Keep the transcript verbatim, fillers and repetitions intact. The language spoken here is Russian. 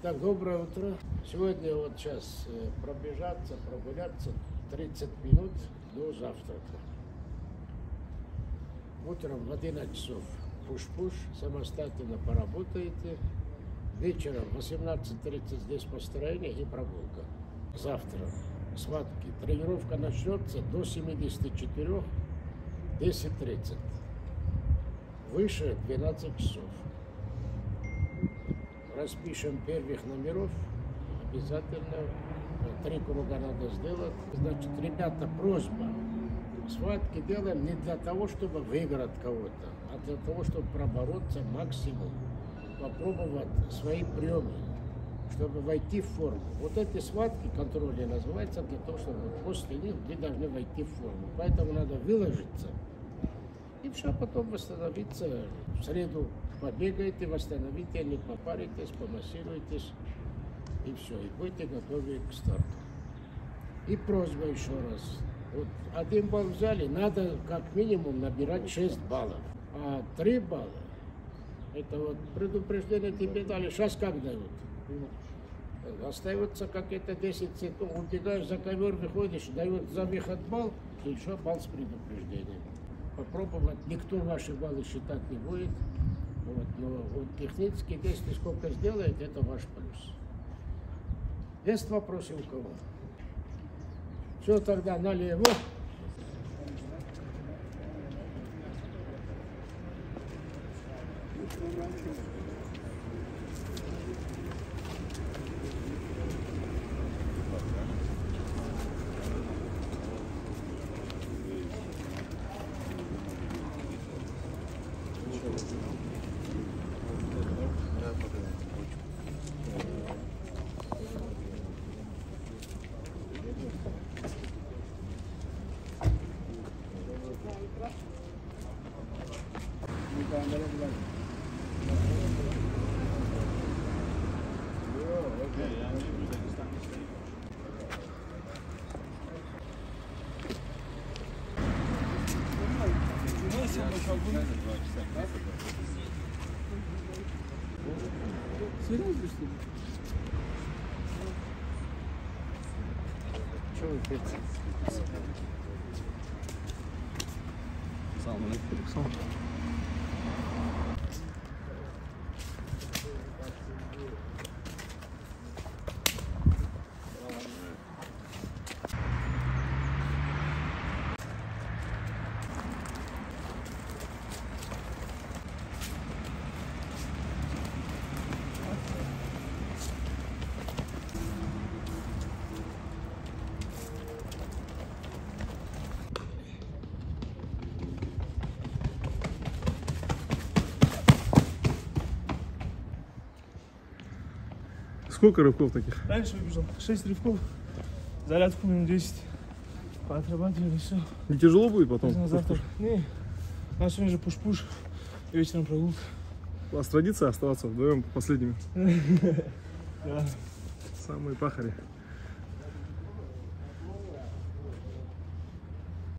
Так, доброе утро. Сегодня вот сейчас пробежаться, прогуляться тридцать минут до завтрака. Утром в одиннадцать часов пуш-пуш, самостоятельно поработаете. Вечером в восемнадцать тридцать здесь построение и прогулка. Завтра схватки. Тренировка начнется до семидесяти четырёх, десять тридцать. Выше двенадцать часов. Распишем первых номеров. Обязательно три круга надо сделать. Значит, ребята, просьба. Схватки делаем не для того, чтобы выиграть кого-то, а для того, чтобы пробороться максимум. Попробовать свои приемы, чтобы войти в форму. Вот эти схватки контроля называются для того, чтобы после них вы должны войти в форму. Поэтому надо выложиться. И все, потом восстановиться. В среду побегаете, восстановите, не попаритесь, помассируйтесь. И все, и будете готовы к старту. И просьба еще раз. Вот один балл взяли, надо как минимум набирать шесть баллов. А три балла, это вот предупреждение тебе дали, сейчас как дают? Остается как-то десять секунд, убегаешь за ковер, выходишь, дают за выход балл, и еще балл с предупреждением. Попробовать, никто ваши баллы считать не будет. Вот, но вот технически, если сколько сделает, это ваш плюс. Есть вопросы у кого? Все, тогда налево. Серьезно, что ли? Чего вы пьете? Салмон Алейкум. Сколько рывков таких? Раньше выбежал шесть рывков, зарядку минут десять. Поотрабатывали, все. Не тяжело будет потом? На завтра. Не, у нас сегодня же пуш-пуш, вечером прогулка. У вас традиция оставаться вдвоем последними? Да. Самые пахари.